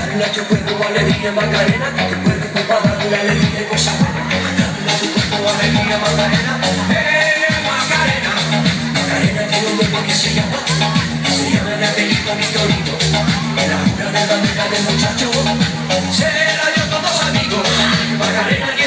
Dale a tu cuerpo alegría, Macarena, que tu cuerpo para darle alegría y cosas buenas. Dale a tu cuerpo alegría, Macarena, Macarena. Macarena tiene un nombre que se llama de apellido Victorino. En la jura de bandera del muchacho se la dio todos amigos. Macarena